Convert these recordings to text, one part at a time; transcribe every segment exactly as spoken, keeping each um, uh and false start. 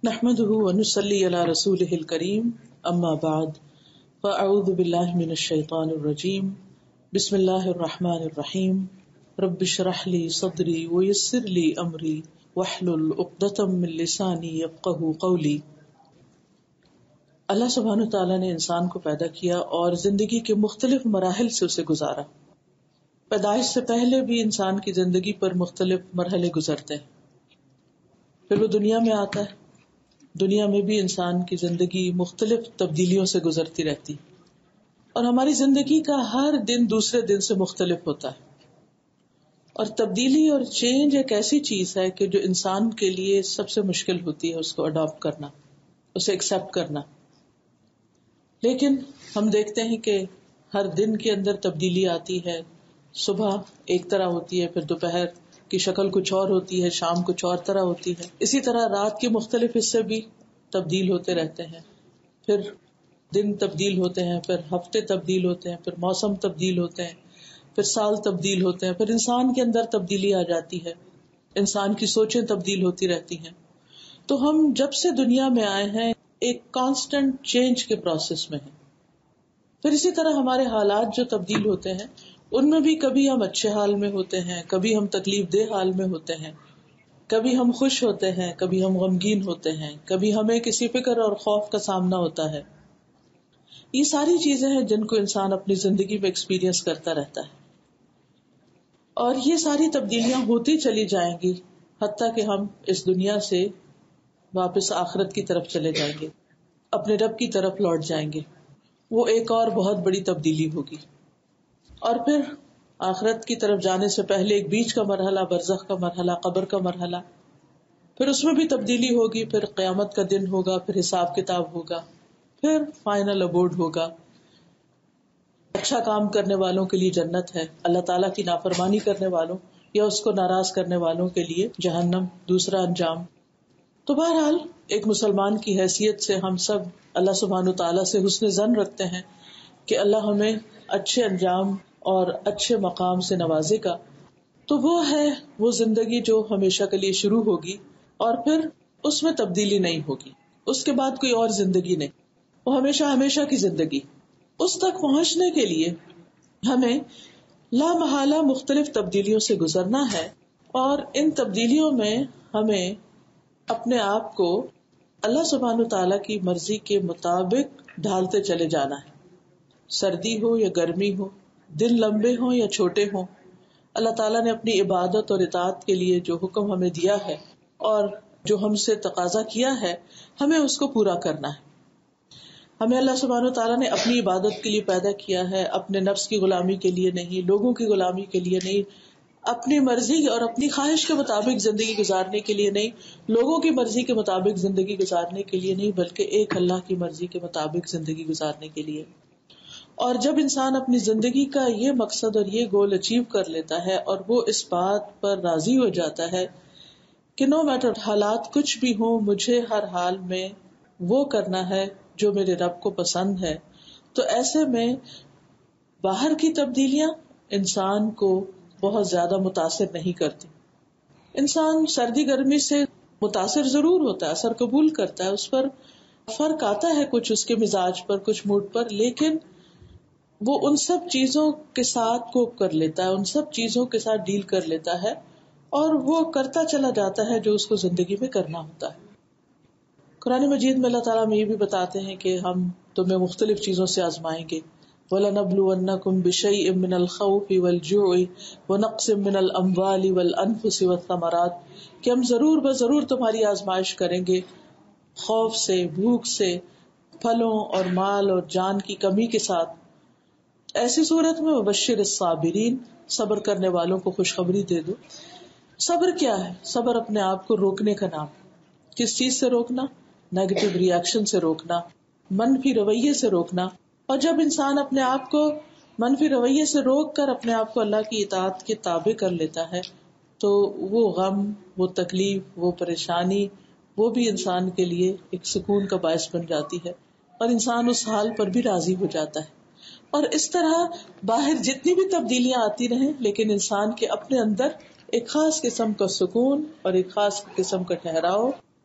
نحمده ونصلي على رسوله الكريم اما بعد فاعوذ بالله من الشيطان الرجيم بسم الله الرحمن الرحيم رب اشرح لي صدري ويسر لي امري واحلل عقدة من لساني يفقهوا قولي۔ اللہ سبحانہ تعالیٰ نے انسان کو پیدا کیا اور زندگی کے مختلف مراحل سے اسے گزارا۔ پیدائش سے پہلے بھی انسان کی زندگی پر مختلف مرحلے گزرتے ہیں، پھر وہ دنیا میں آتا ہے، دنیا میں بھی انسان کی زندگی مختلف تبدیلیوں سے گزرتی رہتی اور ہماری زندگی کا ہر دن دوسرے دن سے مختلف ہوتا ہے۔ اور تبدیلی اور چینج ایک ایسی چیز ہے کہ جو انسان کے لیے سب سے مشکل ہوتی ہے اس کو اڈاپٹ کرنا، اسے ایکسپٹ کرنا۔ لیکن ہم دیکھتے ہیں کہ ہر دن کے اندر تبدیلی آتی ہے، صبح ایک طرح ہوتی ہے، پھر دوپہر کی شکل کچھ اور ہوتی ہے، شام کچھ اور طرح ہوتی ہے، اسی طرح رات کے مختلف حصے بھی تبدیل ہوتے رہتے ہیں، پھر دن تبدیل ہوتے ہیں، پھر ہفتے تبدیل ہوتے ہیں، پھر موسم تبدیل ہوتے ہیں، پھر سال تبدیل ہوتے ہیں، پھر انسان کے اندر تبدیلی آ جاتی ہے، انسان کی سوچیں تبدیل ہوتی رہتی ہیں۔ تو ہم جب سے دنیا میں آئے ہیں ایک کانسٹنٹ چینج کے پروسیس میں ہیں۔ پھر اسی طرح ہمارے حالات جو تبدیل ہوتے ہیں ان میں بھی کبھی ہم اچھے حال میں ہوتے ہیں، کبھی ہم تکلیف دہ حال میں ہوتے ہیں، کبھی ہم خوش ہوتے ہیں، کبھی ہم غمگین ہوتے ہیں، کبھی ہمیں کسی فکر اور خوف کا سامنا ہوتا ہے۔ یہ ساری چیزیں ہیں جن کو انسان اپنی زندگی میں ایکسپیرینس کرتا رہتا ہے، اور یہ ساری تبدیلیاں ہوتی چلی جائیں گی حتیٰ کہ ہم اس دنیا سے واپس آخرت کی طرف چلے جائیں گے، اپنے رب کی طرف لوٹ جائیں گے۔ وہ ایک اور بہت بڑی تبدیلی ہوگی۔ اور پھر آخرت کی طرف جانے سے پہلے ایک بیچ کا مرحلہ، برزخ کا مرحلہ، قبر کا مرحلہ، پھر اس میں بھی تبدیلی ہوگی، پھر قیامت کا دن ہوگا، پھر حساب کتاب ہوگا، پھر فائنل ابورڈ ہوگا۔ اچھا کام کرنے والوں کے لیے جنت ہے، اللہ تعالیٰ کی نافرمانی کرنے والوں یا اس کو ناراض کرنے والوں کے لیے جہنم، دوسرا انجام۔ تو بہرحال ایک مسلمان کی حیثیت سے ہم سب اللہ سبحانہ تعالیٰ سے حسن ظن رکھتے ہیں کہ اللہ ہمیں اچھے انجام اور اچھے مقام سے نوازے گا۔ تو وہ ہے وہ زندگی جو ہمیشہ کے لیے شروع ہوگی اور پھر اس میں تبدیلی نہیں ہوگی، اس کے بعد کوئی اور زندگی نہیں، وہ ہمیشہ ہمیشہ کی زندگی۔ اس تک پہنچنے کے لیے ہمیں لا محالہ مختلف تبدیلیوں سے گزرنا ہے، اور ان تبدیلیوں میں ہمیں اپنے آپ کو اللہ سبحانہ تعالیٰ کی مرضی کے مطابق ڈھالتے چلے جانا ہے۔ سردی ہو یا گرمی ہو، دن لمبے ہوں یا چھوٹے ہوں، اللہ تعالیٰ نے اپنی عبادت اور اطاعت کے لیے جو حکم ہمیں دیا ہے اور جو ہم سے تقاضا کیا ہے، ہمیں اس کو پورا کرنا ہے۔ ہمیں اللہ سبحانہ تعالیٰ نے اپنی عبادت کے لیے پیدا کیا ہے، اپنے نفس کی غلامی کے لیے نہیں، لوگوں کی غلامی کے لیے نہیں، اپنی مرضی اور اپنی خواہش کے مطابق زندگی گزارنے کے لیے نہیں، لوگوں کی مرضی کے مطابق زندگی گزارنے کے لیے نہیں، بلکہ ایک اللہ کی مرضی کے مطابق زندگی گزارنے کے لیے۔ اور جب انسان اپنی زندگی کا یہ مقصد اور یہ گول اچیو کر لیتا ہے اور وہ اس بات پر راضی ہو جاتا ہے کہ نو میٹر حالات کچھ بھی ہوں، مجھے ہر حال میں وہ کرنا ہے جو میرے رب کو پسند ہے، تو ایسے میں باہر کی تبدیلیاں انسان کو بہت زیادہ متاثر نہیں کرتی۔ انسان سردی گرمی سے متاثر ضرور ہوتا ہے، اثر قبول کرتا ہے، اس پر فرق آتا ہے کچھ اس کے مزاج پر، کچھ موڈ پر، لیکن وہ ان سب چیزوں کے ساتھ کوپ کر لیتا ہے، ان سب چیزوں کے ساتھ ڈیل کر لیتا ہے، اور وہ کرتا چلا جاتا ہے جو اس کو زندگی میں کرنا ہوتا ہے۔ قرآن مجید میں اللہ تعالیٰ ہمیں یہ بھی بتاتے ہیں کہ ہم تمہیں مختلف چیزوں سے آزمائیں گے۔ وَلَنَبْلُوَنَّكُمْ بِشَيْءٍ مِّنَ الْخَوْفِ وَالْجُوعِ وَنَقْصٍ مِّنَ الْأَمْوَالِ وَالْأَنفُسِ وَالثَّمَرَاتِ، کہ ہم ضرور بضرور تمہاری آزمائش کریں گے، خوف سے، بھوک سے، پھلوں اور مال اور جان کی کمی کے ساتھ۔ ایسی صورت میں وبشر الصابرین، صبر کرنے والوں کو خوشخبری دے دو۔ صبر کیا ہے؟ صبر اپنے آپ کو روکنے کا نام۔ کس چیز سے روکنا؟ نیگیٹو ری ایکشن سے روکنا، منفی رویے سے روکنا۔ اور جب انسان اپنے آپ کو منفی رویے سے روک کر اپنے آپ کو اللہ کی اطاعت کے تابع کر لیتا ہے تو وہ غم، وہ تکلیف، وہ پریشانی، وہ بھی انسان کے لیے ایک سکون کا باعث بن جاتی ہے، اور انسان اس حال پر بھی راضی ہو جاتا ہے۔ اور اس طرح باہر جتنی بھی تبدیلیاں آتی رہیں، لیکن انسان کے اپنے اندر ایک خاص قسم کا سکون اور ایک خاص قسم کا ٹھہراؤ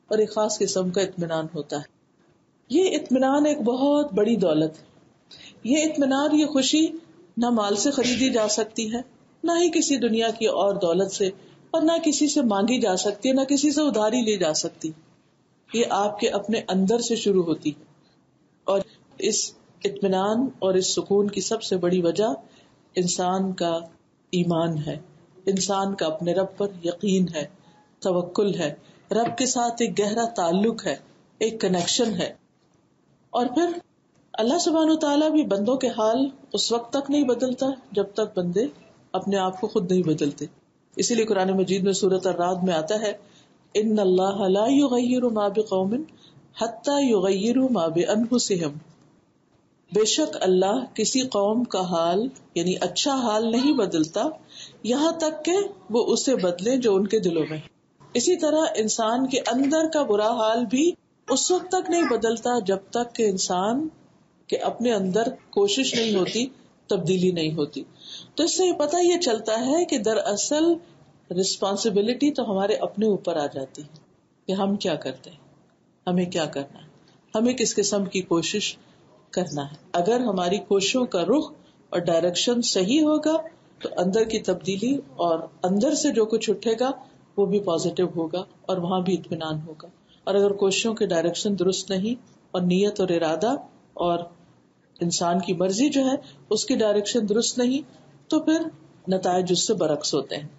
اور ایک خاص قسم کا اطمینان ہوتا ہے. یہ اطمینان ایک بہت بڑی دولت ہے. یہ اطمینان، یہ خوشی نہ مال سے خریدی جا سکتی ہے، نہ ہی کسی دنیا کی اور دولت سے، اور نہ کسی سے مانگی جا سکتی ہے، نہ کسی سے ادھاری لی جا سکتی. یہ آپ کے اپنے اندر سے شروع ہوتی. اور اس اطمینان اور اس سکون کی سب سے بڑی وجہ انسان کا ایمان ہے، انسان کا اپنے رب پر یقین ہے، توکل ہے، رب کے ساتھ ایک گہرا تعلق ہے، ایک کنیکشن ہے. اور پھر اللہ سبحانہ وتعالیٰ بھی بندوں کے حال اس وقت تک نہیں بدلتا جب تک بندے اپنے آپ کو خود نہیں بدلتے. اسی لیے قرآن مجید میں سورۃ الرعد میں آتا ہے، ان اللہ لا یغیر ما بقوم حتی یغیروا ما بانفسہم. بے شک اللہ کسی قوم کا حال یعنی اچھا حال نہیں بدلتا یہاں تک کہ وہ اسے بدلے جو ان کے دلوں میں. اسی طرح انسان کے اندر کا برا حال بھی اس وقت تک نہیں بدلتا جب تک کہ انسان کے اپنے اندر کوشش نہیں ہوتی، تبدیلی نہیں ہوتی. تو اس سے پتہ یہ چلتا ہے کہ دراصل رسپانسبلٹی تو ہمارے اپنے اوپر آ جاتی ہے کہ ہم کیا کرتے ہیں، ہمیں کیا کرنا ہے، ہمیں کس قسم کی کوشش کرنا ہے. اگر ہماری کوششوں کا رخ اور ڈائریکشن صحیح ہوگا تو اندر کی تبدیلی اور اندر سے جو کچھ اٹھے گا وہ بھی پازیٹیو ہوگا اور وہاں بھی اطمینان ہوگا. اور اگر کوششوں کے ڈائریکشن درست نہیں اور نیت اور ارادہ اور انسان کی مرضی جو ہے اس کی ڈائریکشن درست نہیں تو پھر نتائج اس سے برعکس ہوتے ہیں.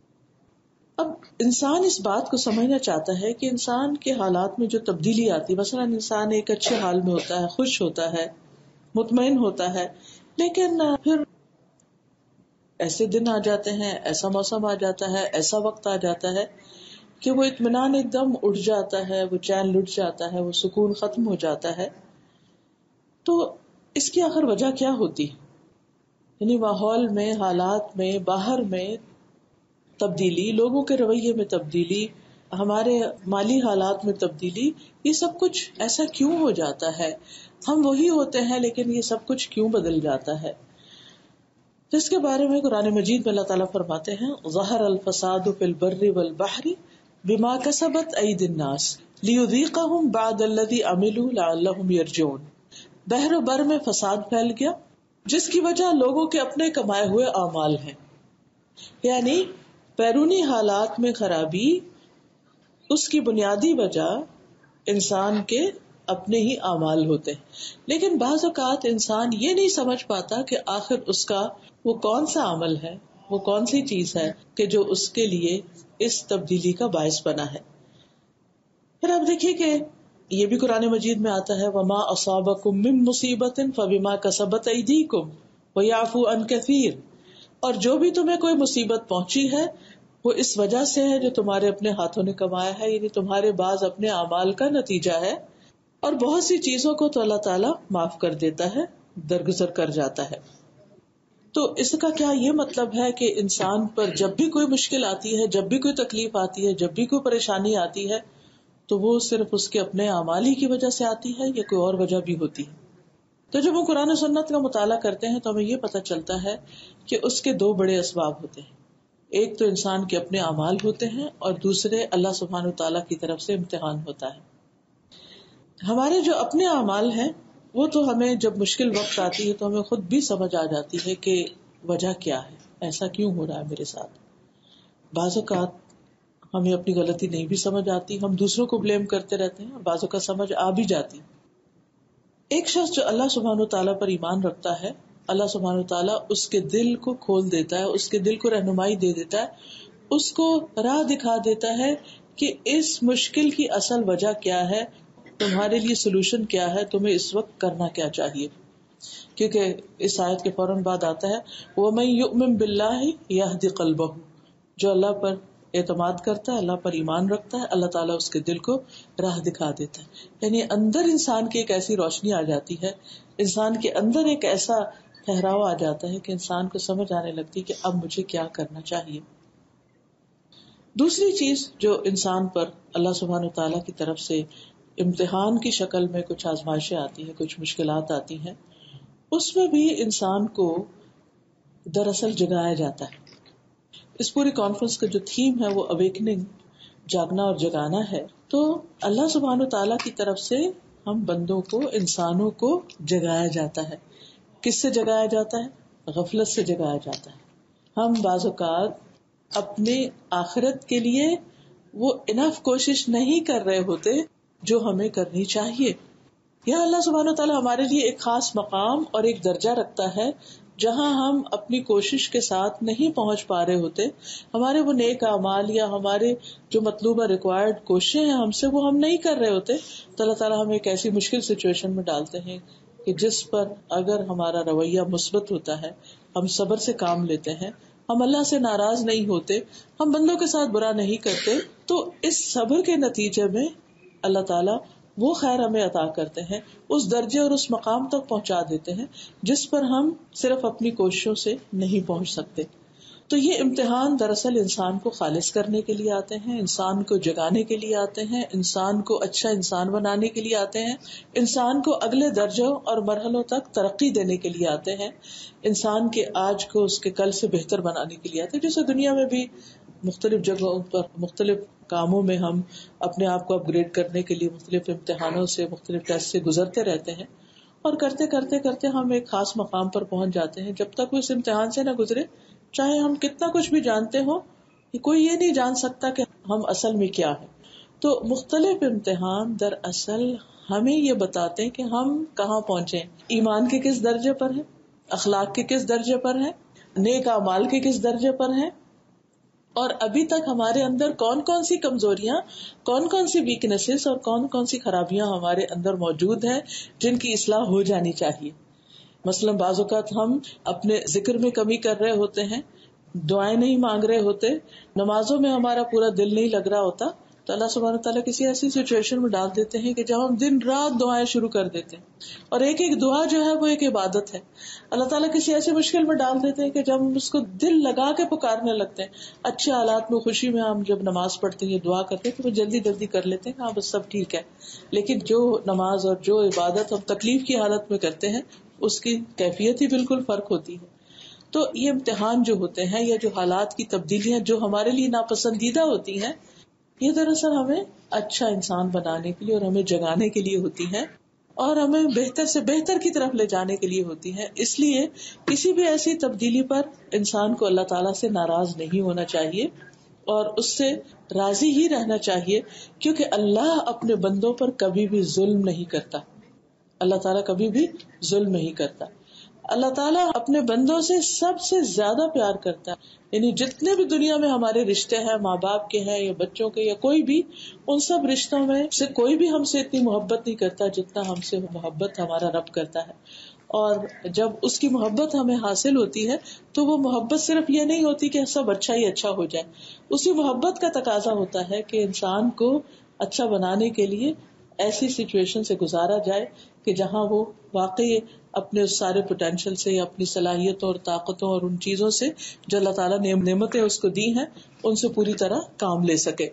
اب انسان اس بات کو سمجھنا چاہتا ہے کہ انسان کے حالات میں جو تبدیلی آتی ہے، مثلا انسان ایک اچھے حال میں ہوتا ہے، خوش ہوتا ہے، مطمئن ہوتا ہے، لیکن پھر ایسے دن آ جاتے ہیں، ایسا موسم آ جاتا ہے، ایسا وقت آ جاتا ہے کہ وہ اطمینان ایک دم اٹھ جاتا ہے، وہ چین لٹ جاتا ہے، وہ سکون ختم ہو جاتا ہے. تو اس کی آخر وجہ کیا ہوتی؟ یعنی ماحول میں، حالات میں، باہر میں تبدیلی، لوگوں کے رویے میں تبدیلی، ہمارے مالی حالات میں تبدیلی، یہ سب کچھ ایسا کیوں ہو جاتا ہے؟ ہم وہی ہوتے ہیں لیکن یہ سب کچھ کیوں بدل جاتا ہے؟ جس کے بارے میں قرآن مجید میں اللہ تعالیٰ فرماتے ہیں، ظہر الفساد فی البر والبحر بما کسبت ایدی الناس لیذیقہم بعد الذی عملوا لعلہم یرجعون. بحر و بر میں فساد پھیل گیا جس کی وجہ لوگوں کے اپنے کمائے ہوئے اعمال ہیں. یعنی بیرونی حالات میں خرابی، اس کی بنیادی وجہ انسان کے اپنے ہی اعمال ہوتے ہیں. لیکن بعض اوقات انسان یہ نہیں سمجھ پاتا کہ آخر اس کا وہ کون سا عمل ہے، وہ کون سی چیز ہے کہ جو اس کے لیے اس تبدیلی کا باعث بنا ہے. پھر آپ دیکھیے کہ یہ بھی قرآن مجید میں آتا ہے، وما اصابکم من مصیبت فبما کسبت ایدیکم ویعفو عن کثیر. اور جو بھی تمہیں کوئی مصیبت پہنچی ہے وہ اس وجہ سے ہے جو تمہارے اپنے ہاتھوں نے کمایا ہے، یعنی تمہارے بعض اپنے اعمال کا نتیجہ ہے. اور بہت سی چیزوں کو تو اللہ تعالیٰ معاف کر دیتا ہے، درگزر کر جاتا ہے. تو اس کا کیا یہ مطلب ہے کہ انسان پر جب بھی کوئی مشکل آتی ہے، جب بھی کوئی تکلیف آتی ہے، جب بھی کوئی پریشانی آتی ہے تو وہ صرف اس کے اپنے اعمال ہی کی وجہ سے آتی ہے یا کوئی اور وجہ بھی ہوتی ہے؟ تو جب ہم قرآن و سنت کا مطالعہ کرتے ہیں تو ہمیں یہ پتہ چلتا ہے کہ اس کے دو بڑے اسباب ہوتے ہیں. ایک تو انسان کے اپنے اعمال ہوتے ہیں اور دوسرے اللہ سبحانہ وتعالیٰ کی طرف سے امتحان ہوتا ہے. ہمارے جو اپنے اعمال ہیں وہ تو ہمیں جب مشکل وقت آتی ہے تو ہمیں خود بھی سمجھ آ جاتی ہے کہ وجہ کیا ہے، ایسا کیوں ہو رہا ہے میرے ساتھ. بعض اوقات ہمیں اپنی غلطی نہیں بھی سمجھ آتی، ہم دوسروں کو بلیم کرتے رہتے ہیں، اور بعض اوقات سمجھ آ بھی جاتی. ایک شخص جو اللہ سبحانہ وتعالیٰ پر ایمان رکھتا ہے، اللہ سبحانہ وتعالیٰ اس کے دل کو کھول دیتا ہے، اس کے دل کو رہنمائی دے دیتا ہے، اس کو راہ دکھا دیتا ہے کہ اس مشکل کی اصل وجہ کیا ہے، تمہارے لیے سولوشن کیا ہے، تمہیں اس وقت کرنا کیا چاہیے. کیونکہ اس آیت کے فوراً بعد آتا ہے وَمَن يُؤْمِن بِاللَّهِ يَهْدِ قَلْبَهُ. جو اللہ پر اعتماد کرتا ہے، اللہ پر ایمان رکھتا ہے، اللہ تعالیٰ اس کے دل کو راہ دکھا دیتا ہے. یعنی اندر انسان کی ایک ایسی روشنی آ جاتی ہے، انسان کے اندر ایک ایسا ٹھہراؤ آ جاتا ہے کہ انسان کو سمجھ آنے لگتی کہ اب مجھے کیا کرنا چاہیے. دوسری چیز جو انسان پر اللہ سبحانہ وتعالیٰ کی طرف سے امتحان کی شکل میں کچھ آزمائشیں آتی ہیں، کچھ مشکلات آتی ہیں، اس میں بھی انسان کو دراصل جگایا جاتا ہے. اس پوری کانفرنس کا جو تھیم ہے وہ اویکننگ جاگنا اور جگانا ہے، تو اللہ سبحانہ و تعالیٰ کی طرف سے ہم بندوں کو، انسانوں کو جگایا جاتا ہے. کس سے جگایا جاتا ہے؟ غفلت سے جگایا جاتا ہے. ہم بعض اوقات اپنے آخرت کے لیے وہ انف کوشش نہیں کر رہے ہوتے جو ہمیں کرنی چاہیے. یہاں اللہ سبحانہ و تعالیٰ ہمارے لیے ایک خاص مقام اور ایک درجہ رکھتا ہے جہاں ہم اپنی کوشش کے ساتھ نہیں پہنچ پا رہے ہوتے. ہمارے وہ نیک اعمال یا ہمارے جو مطلوبہ ریکوائرڈ کوششیں ہیں ہم سے، وہ ہم نہیں کر رہے ہوتے، تو اللہ تعالیٰ ہمیں ایک ایسی مشکل سچویشن میں ڈالتے ہیں کہ جس پر اگر ہمارا رویہ مثبت ہوتا ہے، ہم صبر سے کام لیتے ہیں، ہم اللہ سے ناراض نہیں ہوتے، ہم بندوں کے ساتھ برا نہیں کرتے، تو اس صبر کے نتیجے میں اللہ تعالیٰ وہ خیر ہمیں عطا کرتے ہیں، اس درجے اور اس مقام تک پہنچا دیتے ہیں جس پر ہم صرف اپنی کوششوں سے نہیں پہنچ سکتے. تو یہ امتحان دراصل انسان کو خالص کرنے کے لیے آتے ہیں، انسان کو جگانے کے لیے آتے ہیں، انسان کو اچھا انسان بنانے کے لیے آتے ہیں، انسان کو اگلے درجوں اور مرحلوں تک ترقی دینے کے لیے آتے ہیں، انسان کے آج کو اس کے کل سے بہتر بنانے کے لیے آتے ہیں. جیسے دنیا میں بھی مختلف جگہوں پر مختلف کاموں میں ہم اپنے آپ کو اپ گریڈ کرنے کے لیے مختلف امتحانوں سے، مختلف ٹیسٹ سے گزرتے رہتے ہیں، اور کرتے کرتے کرتے ہم ایک خاص مقام پر پہنچ جاتے ہیں. جب تک وہ اس امتحان سے نہ گزرے، چاہے ہم کتنا کچھ بھی جانتے ہوں، کوئی یہ نہیں جان سکتا کہ ہم اصل میں کیا ہے. تو مختلف امتحان دراصل ہمیں یہ بتاتے ہیں کہ ہم کہاں پہنچے، ایمان کے کس درجے پر ہیں، اخلاق کے کس درجے پر ہیں، نیک اعمال کے کس درجے پر ہیں، اور ابھی تک ہمارے اندر کون کون سی کمزوریاں، کون کون سی ویکنیسز اور کون کون سی خرابیاں ہمارے اندر موجود ہیں جن کی اصلاح ہو جانی چاہیے. مثلا بعض اوقات ہم اپنے ذکر میں کمی کر رہے ہوتے ہیں، دعائیں نہیں مانگ رہے ہوتے، نمازوں میں ہمارا پورا دل نہیں لگ رہا ہوتا، تو اللہ سبحانہ تعالیٰ کسی ایسی سچویشن میں ڈال دیتے ہیں کہ جب ہم دن رات دعائیں شروع کر دیتے ہیں، اور ایک ایک دعا جو ہے وہ ایک عبادت ہے. اللہ تعالیٰ کسی ایسی مشکل میں ڈال دیتے ہیں کہ جب ہم اس کو دل لگا کے پکارنے لگتے ہیں، اچھے حالات میں، خوشی میں ہم جب نماز پڑھتے ہیں، دعا کرتے ہیں، تو وہ جلدی جلدی کر لیتے ہیں، ہاں بس سب ٹھیک ہے. لیکن جو نماز اور جو عبادت ہم تکلیف کی حالت میں کرتے ہیں، اس کی کیفیت ہی بالکل فرق ہوتی ہے. تو یہ امتحان جو ہوتے ہیں یا جو حالات کی تبدیلیاں جو ہمارے لیے ناپسندیدہ ہوتی ہیں، یہ دراصل ہمیں اچھا انسان بنانے کے لیے اور ہمیں جگانے کے لیے ہوتی ہیں، اور ہمیں بہتر سے بہتر کی طرف لے جانے کے لیے ہوتی ہیں. اس لیے کسی بھی ایسی تبدیلی پر انسان کو اللہ تعالیٰ سے ناراض نہیں ہونا چاہیے اور اس سے راضی ہی رہنا چاہیے، کیونکہ اللہ اپنے بندوں پر کبھی بھی ظلم نہیں کرتا. اللہ تعالیٰ کبھی بھی ظلم نہیں کرتا. اللہ تعالیٰ اپنے بندوں سے سب سے زیادہ پیار کرتا ہے. یعنی جتنے بھی دنیا میں ہمارے رشتے ہیں، ماں باپ کے ہیں یا بچوں کے یا کوئی بھی، ان سب رشتوں میں سے کوئی بھی ہم سے اتنی محبت نہیں کرتا جتنا ہم سے محبت ہمارا رب کرتا ہے. اور جب اس کی محبت ہمیں حاصل ہوتی ہے تو وہ محبت صرف یہ نہیں ہوتی کہ سب اچھا ہی اچھا ہو جائے. اسی محبت کا تقاضا ہوتا ہے کہ انسان کو اچھا بنانے کے لیے ایسی سچویشن سے گزارا جائے کہ جہاں وہ واقعی اپنے اس سارے پوٹینشیل سے یا اپنی صلاحیتوں اور طاقتوں اور ان چیزوں سے جو اللہ تعالیٰ نے نعمتیں اس کو دی ہیں ان سے پوری طرح کام لے سکے.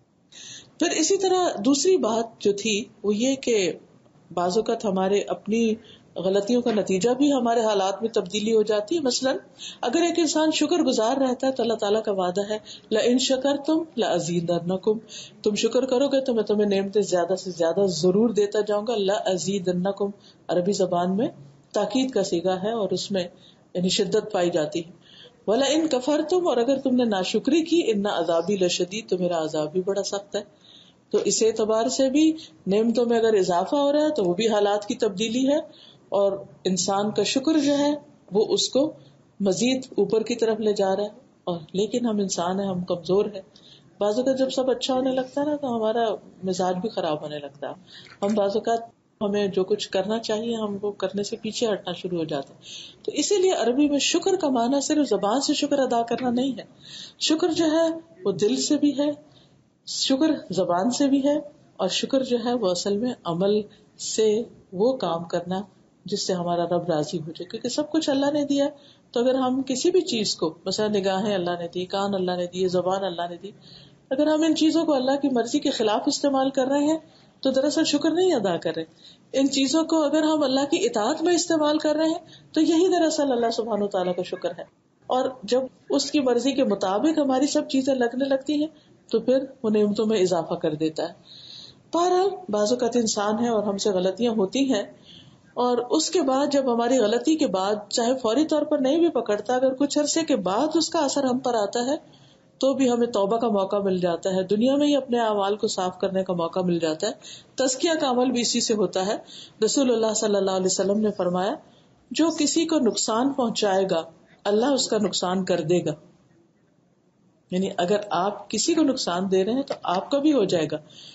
پھر اسی طرح دوسری بات جو تھی وہ یہ کہ بعض اوقات ہمارے اپنی غلطیوں کا نتیجہ بھی ہمارے حالات میں تبدیلی ہو جاتی ہے. مثلا اگر ایک انسان شکر گزار رہتا ہے تو اللہ تعالیٰ کا وعدہ ہے لئن شکرتم لأزیدنکم، تم شکر کرو گے تو میں تمہیں نعمتیں زیادہ سے زیادہ ضرور دیتا جاؤں گا. لأزیدنکم عربی زبان میں تاکید کا صیغہ ہے اور اس میں یعنی شدت پائی جاتی ہے. وَلَئِن كَفَرْتُمْ، اور اگر تم نے ناشکری کی، ان عذابی لشدید، تو میرا عذاب بھی بڑا سخت ہے. تو اس اعتبار سے بھی نعمتوں میں اگر اضافہ ہو رہا ہے تو وہ بھی حالات کی تبدیلی ہے، اور انسان کا شکر جو ہے وہ اس کو مزید اوپر کی طرف لے جا رہا ہے. اور لیکن ہم انسان ہیں، ہم کمزور ہیں. بعض اوقات جب سب اچھا ہونے لگتا ہے نا تو ہمارا مزاج بھی خراب ہونے لگتا ہے. ہم بعض اوقات ہمیں جو کچھ کرنا چاہیے ہم وہ کرنے سے پیچھے ہٹنا شروع ہو جاتے ہیں. تو اسی لیے عربی میں شکر کا معنی صرف زبان سے شکر ادا کرنا نہیں ہے. شکر جو ہے وہ دل سے بھی ہے، شکر زبان سے بھی ہے، اور شکر جو ہے وہ اصل میں عمل سے وہ کام کرنا جس سے ہمارا رب راضی ہو جائے. کیونکہ سب کچھ اللہ نے دیا، تو اگر ہم کسی بھی چیز کو، مثلا نگاہیں اللہ نے دی، کان اللہ نے دی، زبان اللہ نے دی، اگر ہم ان چیزوں کو اللہ کی مرضی کے خلاف استعمال کر رہے ہیں تو دراصل شکر نہیں ادا کر رہے. ان چیزوں کو اگر ہم اللہ کی اطاعت میں استعمال کر رہے ہیں تو یہی دراصل اللہ سبحانہ وتعالیٰ کا شکر ہے. اور جب اس کی مرضی کے مطابق ہماری سب چیزیں لگنے لگتی ہیں تو پھر وہ نعمتوں میں اضافہ کر دیتا ہے. بہرحال بعض اوقات انسان ہے اور ہم سے غلطیاں ہوتی ہیں، اور اس کے بعد جب ہماری غلطی کے بعد چاہے فوری طور پر نہیں بھی پکڑتا، اگر کچھ عرصے کے بعد اس کا اثر ہم پر آتا ہے تو بھی ہمیں توبہ کا موقع مل جاتا ہے، دنیا میں ہی اپنے اعمال کو صاف کرنے کا موقع مل جاتا ہے. تزکیہ کا عمل بھی اسی سے ہوتا ہے. رسول اللہ صلی اللہ علیہ وسلم نے فرمایا جو کسی کو نقصان پہنچائے گا اللہ اس کا نقصان کر دے گا. یعنی اگر آپ کسی کو نقصان دے رہے ہیں تو آپ کا بھی ہو جائے گا،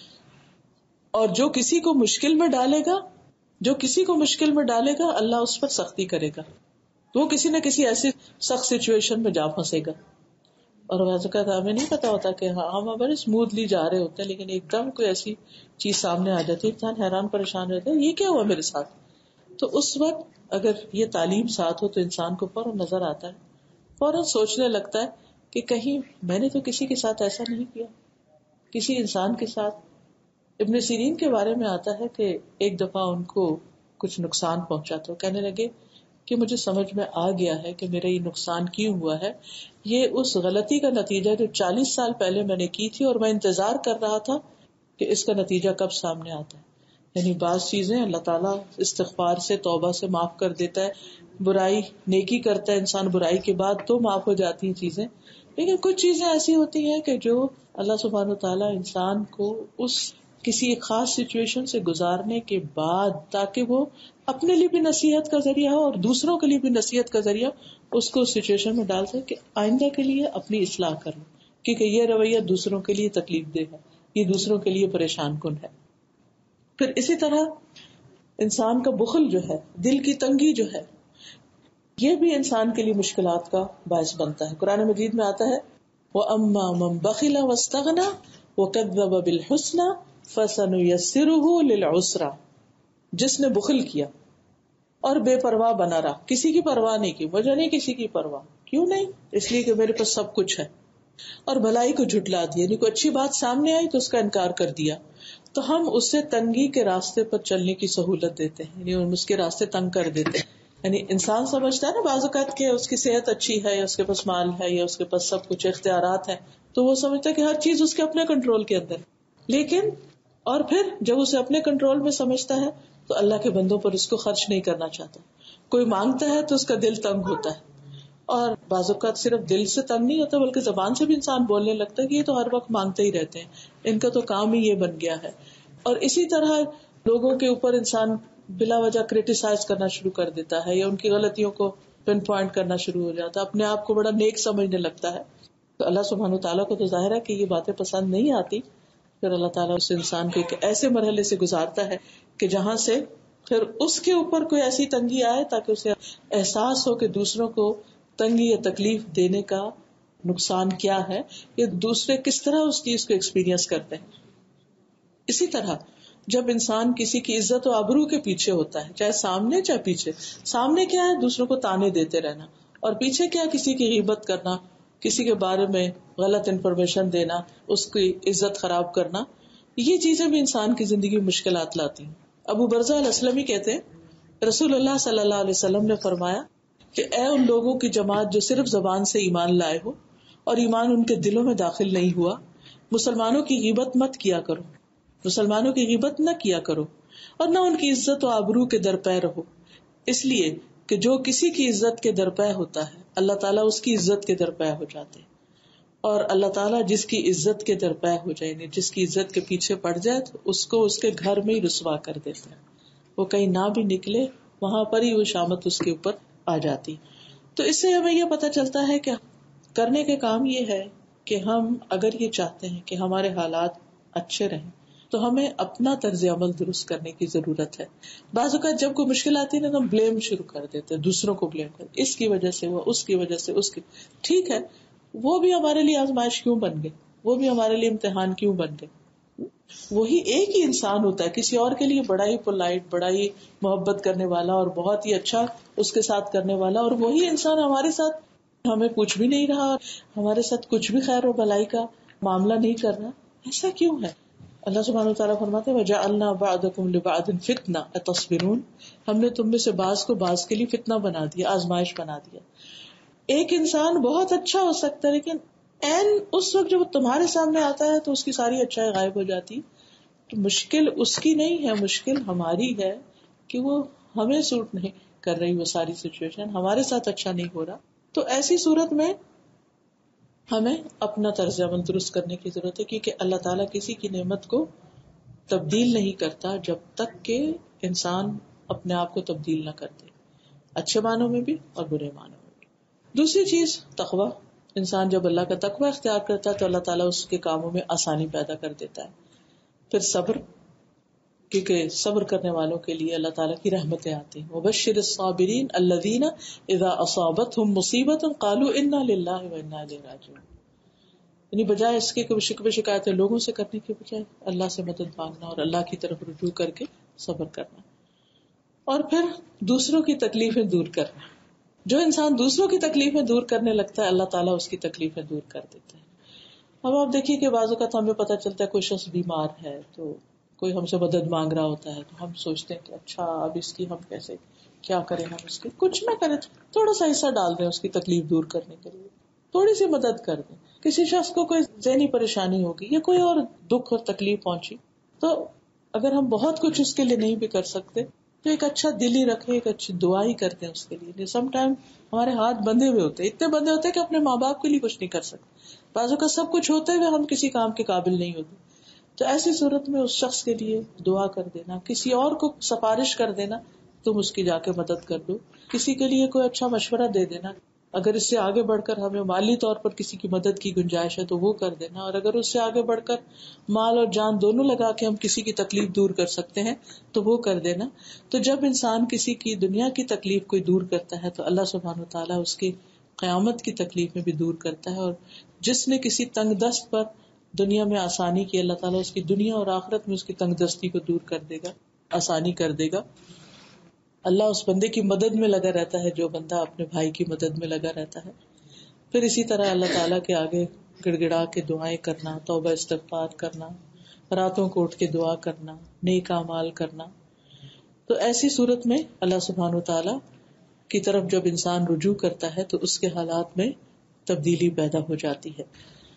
اور جو کسی کو مشکل میں ڈالے گا جو کسی کو مشکل میں ڈالے گا اللہ اس پر سختی کرے گا. وہ کسی نہ کسی ایسی سخت سچویشن میں جا پھنسے گا. اور بعض اوقات ہمیں نہیں پتا ہوتا کہ ہم بڑے اسموتھلی جا رہے ہوتے ہیں، لیکن ایک دم کوئی ایسی چیز سامنے آ جاتی ہے، انسان حیران پریشان رہتا ہے یہ کیا ہوا میرے ساتھ. تو اس وقت اگر یہ تعلیم ساتھ ہو تو انسان کو فوراً نظر آتا ہے، فوراً سوچنے لگتا ہے کہ کہیں میں نے تو کسی کے ساتھ ایسا نہیں کیا، کسی انسان کے ساتھ. ابن سیرین کے بارے میں آتا ہے کہ ایک دفعہ ان کو کچھ نقصان پہنچا تو کہنے لگے کہ مجھے سمجھ میں آ گیا ہے کہ میرا یہ نقصان کیوں ہوا ہے، یہ اس غلطی کا نتیجہ جو چالیس سال پہلے میں نے کی تھی اور میں انتظار کر رہا تھا کہ اس کا نتیجہ کب سامنے آتا ہے. یعنی بعض چیزیں اللہ تعالیٰ استغفار سے توبہ سے معاف کر دیتا ہے، برائی نیکی کرتا ہے انسان برائی کے بعد تو معاف ہو جاتی ہیں چیزیں، لیکن کچھ چیزیں ایسی ہوتی ہیں کہ جو اللہ سبحانہ وتعالیٰ انسان کو اس کسی ایک خاص سچویشن سے گزارنے کے بعد تاکہ وہ اپنے لیے بھی نصیحت کا ذریعہ ہو اور دوسروں کے لیے بھی نصیحت کا ذریعہ اس کو اس سچویشن میں ڈال سکے کہ آئندہ کے لیے اپنی اصلاح کر لو، کیونکہ یہ رویہ دوسروں کے لیے تکلیف دہ ہے، یہ دوسروں کے لیے پریشان کن ہے. پھر اسی طرح انسان کا بخل جو ہے، دل کی تنگی جو ہے، یہ بھی انسان کے لیے مشکلات کا باعث بنتا ہے. قرآن مجید میں آتا ہے وَأَمَّا مَن بَخِلَ وَاسْتَغْنَى وَكَذَّبَ بِالْحُسْنَى فَسَنُيَسِّرُهُ لِلْعُسْرَى. جس نے بخل کیا اور بے پرواہ بنا رہا، کسی کی پرواہ نہیں کی، مجھے نہیں کسی کی پرواہ، کیوں نہیں؟ اس لیے کہ میرے پاس سب کچھ ہے، اور بھلائی کو جھٹلا دیا، یعنی کوئی اچھی بات سامنے آئی تو اس کا انکار کر دیا، تو ہم اس سے تنگی کے راستے پر چلنے کی سہولت دیتے ہیں، یعنی ہم اس کے راستے تنگ کر دیتے ہیں. یعنی انسان سمجھتا ہے نا بعض اوقات کہ اس کی صحت اچھی ہے یا اس کے پاس مال ہے یا اس کے پاس سب کچھ اختیارات ہیں، تو وہ سمجھتا ہے کہ ہر چیز اس کے اپنے کنٹرول کے اندر. لیکن اور پھر جب اسے اپنے کنٹرول میں سمجھتا ہے تو اللہ کے بندوں پر اس کو خرچ نہیں کرنا چاہتا. کوئی مانگتا ہے تو اس کا دل تنگ ہوتا ہے، اور بعض اوقات صرف دل سے تنگ نہیں ہوتا بلکہ زبان سے بھی انسان بولنے لگتا ہے کہ یہ تو ہر وقت مانگتے ہی رہتے ہیں، ان کا تو کام ہی یہ بن گیا ہے. اور اسی طرح لوگوں کے اوپر انسان بلا وجہ کریٹیسائز کرنا شروع کر دیتا ہے یا ان کی غلطیوں کو پن پوائنٹ کرنا شروع ہو جاتا ہے، اپنے آپ کو بڑا نیک سمجھنے لگتا ہے. تو اللہ سبحانہ تعالیٰ کو تو ظاہر ہے کہ یہ باتیں پسند نہیں آتی. پھر اللہ تعالیٰ اس انسان کو ایک ایسے مرحلے سے گزارتا ہے کہ جہاں سے پھر اس کے اوپر کوئی ایسی تنگی آئے تاکہ اسے احساس ہو کہ دوسروں کو تنگی یا تکلیف دینے کا نقصان کیا ہے، یا دوسرے کس طرح اس چیز کو ایکسپیرینس کرتے ہیں. اسی طرح جب انسان کسی کی عزت و آبرو کے پیچھے ہوتا ہے، چاہے سامنے چاہے پیچھے، سامنے کیا ہے دوسروں کو تانے دیتے رہنا، اور پیچھے کیا کسی کی غیبت کرنا، کسی کے بارے میں غلط انفارمیشن دینا، اس کی عزت خراب کرنا، یہ چیزیں بھی انسان کی زندگی میں مشکلات لاتی ہیں. ابو برزہ الاسلمی کہتے ہیں رسول اللہ صلی اللہ علیہ وسلم نے فرمایا کہ اے ان لوگوں کی جماعت جو صرف زبان سے ایمان لائے ہو اور ایمان ان کے دلوں میں داخل نہیں ہوا، مسلمانوں کی غیبت مت کیا کرو، مسلمانوں کی غیبت نہ کیا کرو، اور نہ ان کی عزت و آبرو کے درپے رہو، اس لیے کہ جو کسی کی عزت کے درپے ہوتا ہے اللہ تعالیٰ اس کی عزت کے درپے ہو جاتے ہیں، اور اللہ تعالیٰ جس کی عزت کے درپے ہو جائے، یعنی جس کی عزت کے پیچھے پڑ جائے تو اس کو اس کے گھر میں ہی رسوا کر دیتے ہیں، وہ کہیں نہ بھی نکلے وہاں پر ہی وہ شامت اس کے اوپر آ جاتی. تو اس سے ہمیں یہ پتہ چلتا ہے کہ کرنے کے کام یہ ہے کہ ہم اگر یہ چاہتے ہیں کہ ہمارے حالات اچھے رہیں تو ہمیں اپنا طرز عمل درست کرنے کی ضرورت ہے. بعض اوقات جب کوئی مشکل آتی ہے نا تو ہم بلیم شروع کر دیتے ہیں، دوسروں کو بلیم کر، اس کی وجہ سے وہ، اس کی وجہ سے اس کی. ٹھیک ہے، وہ بھی ہمارے لیے آزمائش کیوں بن گئے، وہ بھی ہمارے لیے امتحان کیوں بن گئے. وہی ایک ہی انسان ہوتا ہے کسی اور کے لیے بڑا ہی پولائٹ، بڑا ہی محبت کرنے والا اور بہت ہی اچھا اس کے ساتھ کرنے والا، اور وہی انسان ہمارے ساتھ ہمیں پوچھ بھی نہیں رہا، ہمارے ساتھ کچھ بھی خیر و بھلائی کا معاملہ نہیں کر رہا. ایسا کیوں ہے؟ اللہ سبحانہ وتعالیٰ فرماتے ہیں وَجَعَلْنَا بَعْضَكُمْ لِبَعْضٍ فِتْنَةً أَتَصْبِرُونَ، ہم نے تم میں سے بعض کو بعض کے لیے فتنہ بنا دیا، آزمائش بنا دیا. ایک انسان بہت اچھا ہو سکتا ہے لیکن این اس وقت جب وہ تمہارے سامنے آتا ہے تو اس کی ساری اچھائی غائب ہو جاتی. تو مشکل اس کی نہیں ہے، مشکل ہماری ہے کہ وہ ہمیں سوٹ نہیں کر رہی، وہ ساری سچویشن ہمارے ساتھ اچھا نہیں ہو رہا. تو ایسی صورت میں ہمیں اپنا طرز عمل درست کرنے کی ضرورت ہے، کیونکہ اللہ تعالیٰ کسی کی نعمت کو تبدیل نہیں کرتا جب تک کہ انسان اپنے آپ کو تبدیل نہ کر دے، اچھے معنوں میں بھی اور برے معنوں میں بھی. دوسری چیز تقویٰ. انسان جب اللہ کا تقویٰ اختیار کرتا ہے تو اللہ تعالیٰ اس کے کاموں میں آسانی پیدا کر دیتا ہے. پھر صبر، کیونکہ صبر کرنے والوں کے لیے اللہ تعالیٰ کی رحمتیں آتی ہیں. وبشر الصابرین الذین اذا اصابتهم مصیبۃ قالوا انا للہ وانا الیہ راجعون. یعنی بجائے اس کے کہ شکوے شکایتیں لوگوں سے کرنے کے بجائے اللہ سے مدد مانگنا اور اللہ کی طرف رجوع کر کے صبر کرنا. اور پھر دوسروں کی تکلیفیں دور کرنا. جو انسان دوسروں کی تکلیفیں دور کرنے لگتا ہے اللہ تعالیٰ اس کی تکلیفیں دور کر دیتا ہے. اب آپ دیکھیے کہ بعض اوقات ہمیں پتہ چلتا ہے کوئی شخص بیمار ہے تو کوئی ہم سے مدد مانگ رہا ہوتا ہے تو ہم سوچتے ہیں کہ اچھا اب اس کی ہم کیسے کیا کریں، ہم اس کی کچھ نہ کریں، تھوڑا سا حصہ ڈال دیں اس کی تکلیف دور کرنے کے لیے، تھوڑی سی مدد کر دیں. کسی شخص کو کوئی ذہنی پریشانی ہوگی یا کوئی اور دکھ اور تکلیف پہنچی تو اگر ہم بہت کچھ اس کے لیے نہیں بھی کر سکتے تو ایک اچھا دل ہی رکھے، ایک اچھی دعا ہی کرتے ہیں اس کے لیے. سم ٹائم ہمارے ہاتھ بندھے ہوئے ہوتے ہیں، اتنے بندھے ہوتے ہیں کہ اپنے ماں باپ کے لیے کچھ نہیں کر سکتے. بعضوں کا سب کچھ ہوتے ہوئے ہم کسی کام کے قابل نہیں ہوتے. تو ایسی صورت میں اس شخص کے لیے دعا کر دینا، کسی اور کو سفارش کر دینا تم اس کی جا کے مدد کر دو، کسی کے لیے کوئی اچھا مشورہ دے دینا. اگر اس سے آگے بڑھ کر ہمیں مالی طور پر کسی کی مدد کی گنجائش ہے تو وہ کر دینا، اور اگر اس سے آگے بڑھ کر مال اور جان دونوں لگا کے ہم کسی کی تکلیف دور کر سکتے ہیں تو وہ کر دینا. تو جب انسان کسی کی دنیا کی تکلیف کوئی دور کرتا ہے تو اللہ سبحانہ و تعالیٰ اس کی قیامت کی تکلیف میں بھی دور کرتا ہے. اور جس نے کسی تنگ دست پر دنیا میں آسانی کی، اللہ تعالیٰ اس کی دنیا اور آخرت میں اس کی تنگ دستی کو دور کر دے گا، آسانی کر دے گا. اللہ اس بندے کی مدد میں لگا رہتا ہے جو بندہ اپنے بھائی کی مدد میں لگا رہتا ہے. پھر اسی طرح اللہ تعالیٰ کے آگے گڑ گڑا کے دعائیں کرنا، توبہ استغفار کرنا، راتوں کو اٹھ کے دعا کرنا، نیک اعمال کرنا. تو ایسی صورت میں اللہ سبحانہ وتعالیٰ کی طرف جب انسان رجوع کرتا ہے تو اس کے حالات میں تبدیلی پیدا ہو جاتی ہے.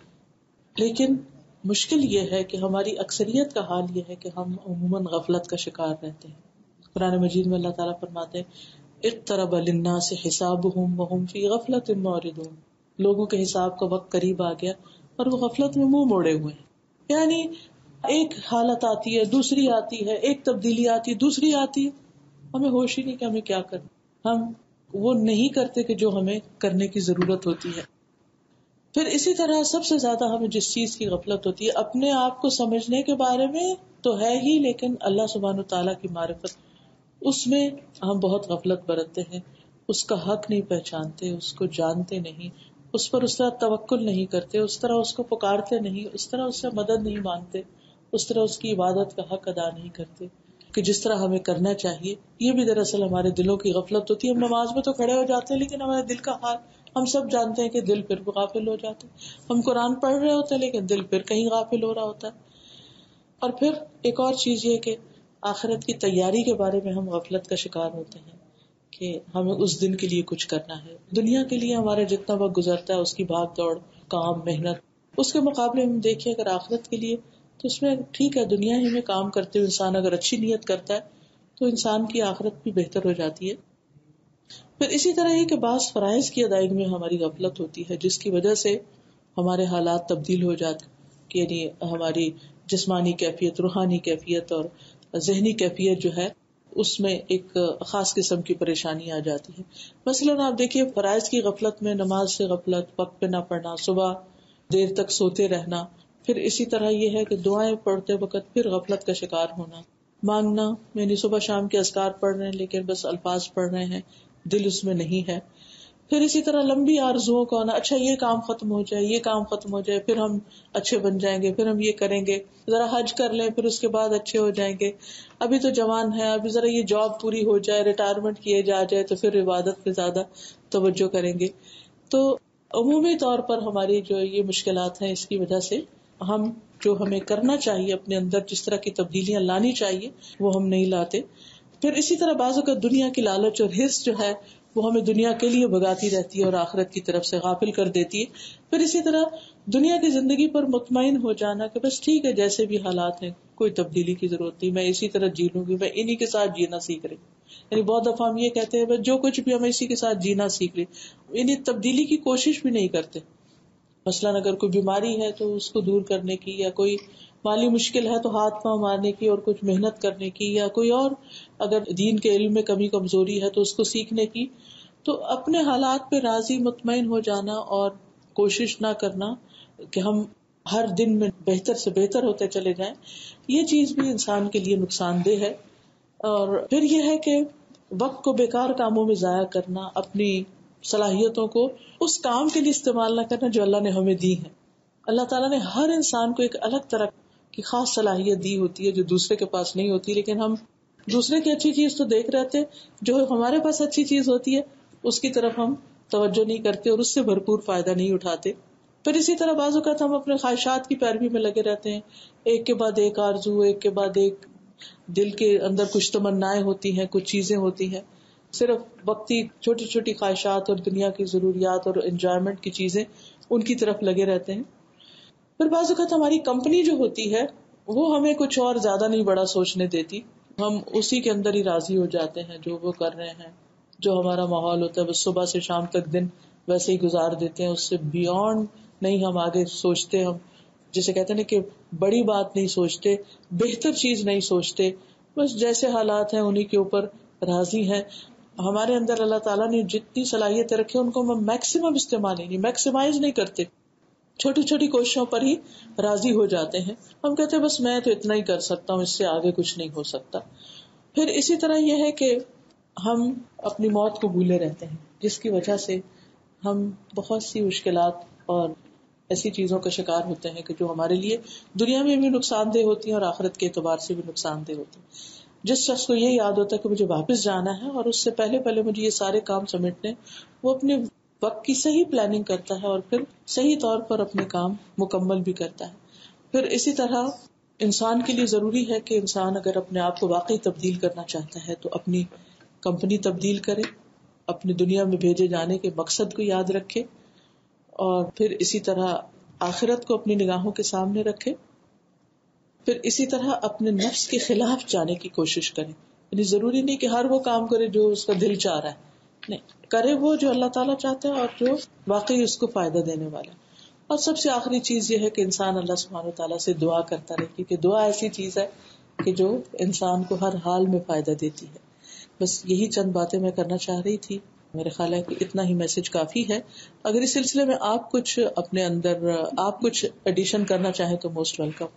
لیکن مشکل یہ ہے کہ ہماری اکثریت کا حال یہ ہے کہ ہم عموماً غفلت کا شکار رہتے ہیں. قرآن مجید میں اللہ تعالیٰ فرماتے ہیں اقترب للناس حسابهم وهم فی غفلۃ معرضون. لوگوں کے حساب کا وقت قریب آ گیا اور وہ غفلت میں منہ موڑے ہوئے ہیں. یعنی ایک حالت آتی ہے، دوسری آتی ہے، ایک تبدیلی آتی ہے، دوسری آتی ہے، ہمیں ہوش ہی نہیں کہ ہمیں کیا کرنا. ہم وہ نہیں کرتے کہ جو ہمیں کرنے کی ضرورت ہوتی ہے. پھر اسی طرح سب سے زیادہ ہمیں جس چیز کی غفلت ہوتی ہے اپنے آپ کو سمجھنے کے بارے میں تو ہے ہی، لیکن اللہ سبحانہ تعالیٰ کی معرفت اس میں ہم بہت غفلت برتتے ہیں. اس کا حق نہیں پہچانتے، اس کو جانتے نہیں، اس پر اس طرح توکل نہیں کرتے، اس طرح اس کو پکارتے نہیں، اس طرح اس سے مدد نہیں مانگتے، اس طرح اس کی عبادت کا حق ادا نہیں کرتے کہ جس طرح ہمیں کرنا چاہیے. یہ بھی دراصل ہمارے دلوں کی غفلت ہوتی ہے. ہم نماز میں تو کھڑے ہو جاتے ہیں لیکن ہمارے دل کا حال ہم سب جانتے ہیں کہ دل پھر غافل ہو جاتے ہیں. ہم قرآن پڑھ رہے ہوتے ہیں لیکن دل پھر کہیں غافل ہو رہا ہوتا ہے. اور پھر ایک اور چیز یہ کہ آخرت کی تیاری کے بارے میں ہم غفلت کا شکار ہوتے ہیں کہ ہمیں اس دن کے لیے کچھ کرنا ہے. دنیا کے لیے ہمارا جتنا وقت گزرتا ہے اس کی بھاگ دوڑ، کام، محنت، اس کے مقابلے ہم دیکھیں اگر آخرت کے لیے تو اس میں ٹھیک ہے دنیا ہی میں کام کرتے ہوئے انسان اگر اچھی نیت کرتا ہے تو انسان کی آخرت بھی بہتر ہو جاتی ہے. پھر اسی طرح یہ کہ بعض فرائض کی ادائیگی میں ہماری غفلت ہوتی ہے جس کی وجہ سے ہمارے حالات تبدیل ہو جاتے، یعنی ہماری جسمانی کیفیت، روحانی کیفیت اور ذہنی کیفیت جو ہے اس میں ایک خاص قسم کی پریشانی آ جاتی ہے. مثلاً آپ دیکھیے فرائض کی غفلت میں نماز سے غفلت، وقت پہ نہ پڑھنا، صبح دیر تک سوتے رہنا. پھر اسی طرح یہ ہے کہ دعائیں پڑھتے وقت پھر غفلت کا شکار ہونا، مانگنا، یعنی صبح شام کے اذکار پڑھ رہے ہیں لیکن بس الفاظ پڑھ رہے ہیں، دل اس میں نہیں ہے. پھر اسی طرح لمبی آرزوؤں کا ہونا، اچھا یہ کام ختم ہو جائے، یہ کام ختم ہو جائے، پھر ہم اچھے بن جائیں گے، پھر ہم یہ کریں گے، ذرا حج کر لیں پھر اس کے بعد اچھے ہو جائیں گے، ابھی تو جوان ہے، ابھی ذرا یہ جاب پوری ہو جائے، ریٹائرمنٹ کیے جا جائے تو پھر عبادت پہ زیادہ توجہ کریں گے. تو عمومی طور پر ہماری جو یہ مشکلات ہیں اس کی وجہ سے ہم جو ہمیں کرنا چاہیے اپنے اندر جس طرح کی تبدیلیاں لانی چاہیے وہ ہم نہیں لاتے. پھر اسی طرح بعضوں کا دنیا کی لالچ اور حرص جو ہے وہ ہمیں دنیا کے لیے بھگاتی رہتی ہے اور آخرت کی طرف سے غافل کر دیتی ہے. پھر اسی طرح دنیا کی زندگی پر مطمئن ہو جانا کہ بس ٹھیک ہے جیسے بھی حالات ہیں, کوئی تبدیلی کی ضرورت نہیں, میں اسی طرح جی لوں گی, میں انہی کے ساتھ جینا سیکھ رہی. یعنی بہت دفعہ ہم یہ کہتے ہیں بس جو کچھ بھی ہم اسی کے ساتھ جینا سیکھ رہے, یعنی تبدیلی کی کوشش بھی نہیں کرتے. مثلاً اگر کوئی بیماری ہے تو اس کو دور کرنے کی, یا کوئی مالی مشکل ہے تو ہاتھ پاؤں مارنے کی اور کچھ محنت کرنے کی, یا کوئی اور اگر دین کے علم میں کمی کمزوری ہے تو اس کو سیکھنے کی. تو اپنے حالات پہ راضی مطمئن ہو جانا اور کوشش نہ کرنا کہ ہم ہر دن میں بہتر سے بہتر ہوتے چلے جائیں, یہ چیز بھی انسان کے لیے نقصان دہ ہے. اور پھر یہ ہے کہ وقت کو بیکار کاموں میں ضائع کرنا, اپنی صلاحیتوں کو اس کام کے لیے استعمال نہ کرنا جو اللہ نے ہمیں دی ہے. اللہ تعالیٰ نے ہر انسان کو ایک الگ طرح کی خاص صلاحیت دی ہوتی ہے جو دوسرے کے پاس نہیں ہوتی, لیکن ہم دوسرے کی اچھی چیز تو دیکھ رہے تھے, جو ہمارے پاس اچھی چیز ہوتی ہے اس کی طرف ہم توجہ نہیں کرتے اور اس سے بھرپور فائدہ نہیں اٹھاتے. پھر اسی طرح بعض اوقات ہم اپنے خواہشات کی پیروی میں لگے رہتے ہیں, ایک کے بعد ایک آرزو, ایک کے بعد ایک, دل کے اندر کچھ تمنائیں ہوتی ہیں, کچھ چیزیں ہوتی ہیں, صرف وقتی چھوٹی چھوٹی خواہشات اور دنیا کی ضروریات اور انجوائمنٹ کی چیزیں, ان کی طرف لگے رہتے ہیں. پھر بعض اوقات ہماری کمپنی جو ہوتی ہے وہ ہمیں کچھ اور زیادہ نہیں بڑا سوچنے دیتی, ہم اسی کے اندر ہی راضی ہو جاتے ہیں جو وہ کر رہے ہیں, جو ہمارا ماحول ہوتا ہے بس صبح سے شام تک دن ویسے ہی گزار دیتے ہیں, اس سے بیونڈ نہیں ہم آگے سوچتے. ہم جسے کہتے ہیں کہ بڑی بات نہیں سوچتے, بہتر چیز نہیں سوچتے, بس جیسے حالات ہیں انہی کے اوپر راضی ہیں. ہمارے اندر اللہ تعالیٰ نے جتنی صلاحیتیں رکھی ان کو ہم میکسیمم استعمال ہی نہیں, میکسیمائز نہیں کرتے, چھوٹی چھوٹی کوششوں پر ہی راضی ہو جاتے ہیں. ہم کہتے ہیں بس میں تو اتنا ہی کر سکتا ہوں, اس سے آگے کچھ نہیں ہو سکتا. پھر اسی طرح یہ ہے کہ ہم اپنی موت کو بھولے رہتے ہیں, جس کی وجہ سے ہم بہت سی مشکلات اور ایسی چیزوں کا شکار ہوتے ہیں کہ جو ہمارے لیے دنیا میں بھی نقصان دہ ہوتی ہیں اور آخرت کے اعتبار سے بھی نقصان دہ ہوتی ہیں. جس شخص کو یہ یاد ہوتا ہے کہ مجھے واپس جانا ہے اور اس سے پہلے پہلے مجھے یہ سارے کام سمیٹنے, وہ اپنے وقت کی صحیح پلاننگ کرتا ہے اور پھر صحیح طور پر اپنے کام مکمل بھی کرتا ہے. پھر اسی طرح انسان کے لیے ضروری ہے کہ انسان اگر اپنے آپ کو واقعی تبدیل کرنا چاہتا ہے تو اپنی کمپنی تبدیل کرے, اپنی دنیا میں بھیجے جانے کے مقصد کو یاد رکھے, اور پھر اسی طرح آخرت کو اپنی نگاہوں کے سامنے رکھے. پھر اسی طرح اپنے نفس کے خلاف جانے کی کوشش کرے. یعنی ضروری نہیں کہ ہر وہ کام کرے جو اس کا دل چاہ رہا ہے, نہیں, کرے وہ جو اللہ تعالیٰ چاہتا ہے اور جو واقعی اس کو فائدہ دینے والا ہے. اور سب سے آخری چیز یہ ہے کہ انسان اللہ سبحانہ وتعالیٰ سے دعا کرتا رہے, کیونکہ دعا ایسی چیز ہے کہ جو انسان کو ہر حال میں فائدہ دیتی ہے. بس یہی چند باتیں میں کرنا چاہ رہی تھی. میرے خیال ہے کہ اتنا ہی میسج کافی ہے. اگر اس سلسلے میں آپ کچھ اپنے اندر آپ کچھ ایڈیشن کرنا چاہیں تو موسٹ ویلکم.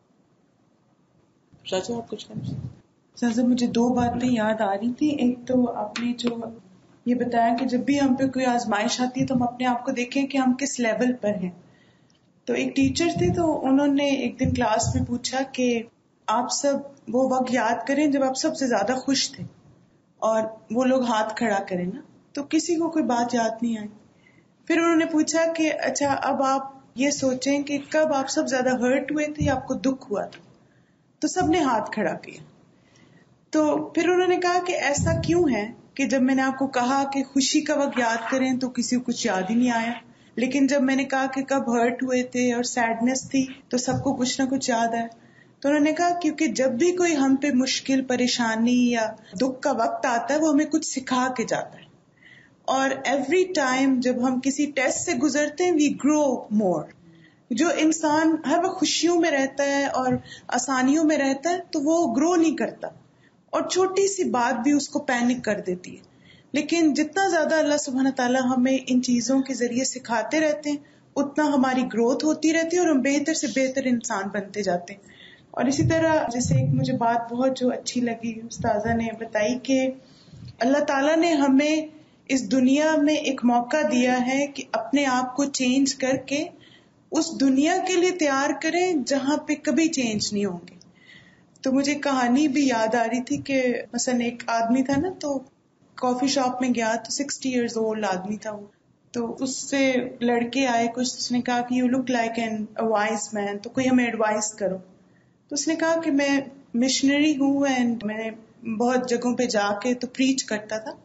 شاہجہ آپ کچھ کرنا چاہیں؟ سر مجھے دو باتیں یاد آ رہی تھی. ایک تو آپ نے جو یہ بتایا کہ جب بھی ہم پہ کوئی آزمائش آتی ہے تو ہم اپنے آپ کو دیکھیں کہ ہم کس لیول پر ہیں. تو ایک ٹیچر تھے تو انہوں نے ایک دن کلاس میں پوچھا کہ آپ سب وہ وقت یاد کریں جب آپ سب سے زیادہ خوش تھے, اور وہ لوگ ہاتھ کھڑا کریں نا, تو کسی کو کوئی بات یاد نہیں آئی. پھر انہوں نے پوچھا کہ اچھا اب آپ یہ سوچیں کہ کب آپ سب زیادہ ہرٹ ہوئے تھے یا آپ کو دکھ ہوا تھا, تو سب نے ہاتھ کھڑا کیا. تو پھر انہوں نے کہا کہ ایسا کیوں ہے کہ جب میں نے آپ کو کہا کہ خوشی کا وقت یاد کریں تو کسی کو کچھ یاد ہی نہیں آیا, لیکن جب میں نے کہا کہ کب ہرٹ ہوئے تھے اور سیڈنس تھی تو سب کو کچھ نہ کچھ یاد آیا. تو انہوں نے کہا کیونکہ جب بھی کوئی ہم پہ مشکل, پریشانی یا دکھ کا وقت آتا ہے وہ ہمیں کچھ سکھا کے جاتا ہے, اور ایوری ٹائم جب ہم کسی ٹیسٹ سے گزرتے ہیں وی گرو مور. جو انسان ہر وقت خوشیوں میں رہتا ہے اور آسانیوں میں رہتا ہے تو وہ گرو نہیں کرتا, اور چھوٹی سی بات بھی اس کو پینک کر دیتی ہے. لیکن جتنا زیادہ اللہ سبحانہ تعالیٰ ہمیں ان چیزوں کے ذریعے سکھاتے رہتے ہیں اتنا ہماری گروتھ ہوتی رہتی ہے اور ہم بہتر سے بہتر انسان بنتے جاتے ہیں. اور اسی طرح جیسے ایک مجھے بات بہت جو اچھی لگی استاذہ نے بتائی کہ اللہ تعالیٰ نے ہمیں اس دنیا میں ایک موقع دیا ہے کہ اپنے آپ کو چینج کر کے اس دنیا کے لیے تیار کریں جہاں پہ کبھی چینج نہیں ہوں گے. تو مجھے کہانی بھی یاد آ رہی تھی کہ مثلا ایک آدمی تھا نا, تو کافی شاپ میں گیا تو سکسٹی ایئرز اولڈ آدمی تھا وہ, تو اس سے لڑکے آئے کچھ, اس نے کہا کہ you look like an wise man, تو کوئی ہمیں ایڈوائز کرو. تو اس نے کہا کہ میں مشنری ہوں اینڈ میں نے بہت جگہوں پہ جا کے تو پریچ کرتا تھا,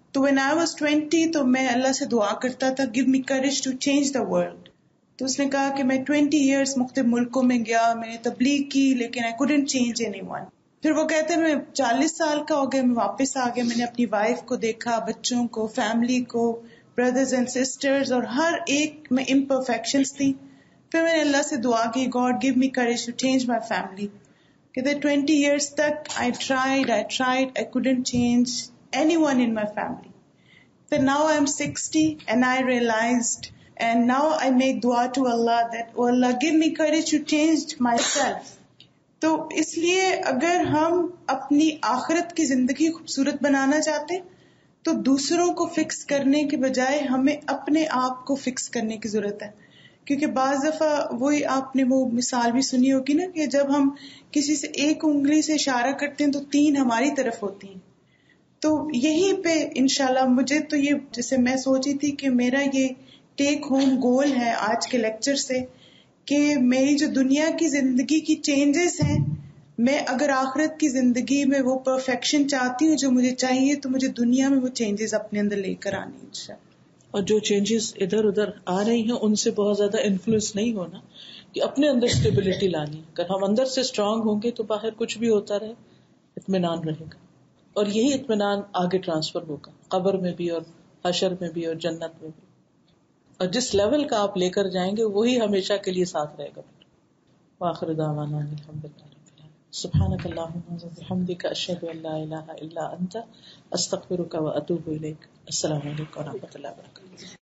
تو when I was twenty تو میں اللہ سے دعا کرتا تھا give me courage to change the world. تو اس نے کہا کہ میں ٹوینٹی ایئرس مختلف ملکوں میں گیا, میں نے تبلیغ کی, لیکن I couldn't change anyone. پھر وہ کہتے ہیں میں چالیس سال کا ہو گیا, میں واپس آ گیا, میں نے اپنی وائف کو دیکھا, بچوں کو, فیملی کو, بردرز اینڈ سسٹرز, اور ہر ایک میں امپرفیکشنز تھی. پھر میں نے اللہ سے دعا کی God give me courage to change my family. کہتے ٹوینٹی ایئرس تک I tried I tried I couldn't change anyone in my family. So now I'm sixty and I realized and now I make dua to Allah that oh Allah give me courage to change myself. تو اس لیے اگر ہم اپنی آخرت کی زندگی خوبصورت بنانا چاہتے تو دوسروں کو فکس کرنے کے بجائے ہمیں اپنے آپ کو فکس کرنے کی ضرورت ہے. کیونکہ بعض دفعہ وہی آپ نے وہ مثال بھی سنی ہوگی نا کہ جب ہم کسی سے ایک انگلی سے اشارہ کرتے ہیں تو تین ہماری طرف ہوتی ہیں. تو یہیں پہ انشاءاللہ مجھے تو یہ جیسے میں سوچی تھی کہ میرا یہ ٹیک ہوم گول ہے آج کے لیکچر سے کہ میری جو دنیا کی زندگی کی چینجز ہیں, میں اگر آخرت کی زندگی میں وہ پرفیکشن چاہتی ہوں جو مجھے چاہیے تو مجھے دنیا میں وہ چینجز اپنے اندر لے کر آنی انشاءاللہ. اور جو چینجز ادھر ادھر آ رہی ہیں ان سے بہت زیادہ انفلوئنس نہیں ہونا, کہ اپنے اندر اسٹیبلٹی لانی. اگر ہم اندر سے اسٹرانگ ہوں گے تو باہر کچھ بھی ہوتا رہے اطمینان رہے گا, اور یہی اطمینان آگے ٹرانسفر ہوگا قبر میں بھی اور حشر میں بھی اور جنت میں بھی. اور جس لیول کا آپ لے کر جائیں گے وہی ہمیشہ کے لیے ساتھ رہے گا. وآخر دعوانا الحمدللہ رب العالمین. سبحانک اللہم وبحمدک اشہد ان لا الہ الا انت استغفرک واتوب الیک. السلام علیکم ورحمۃ اللہ وبرکاتہ.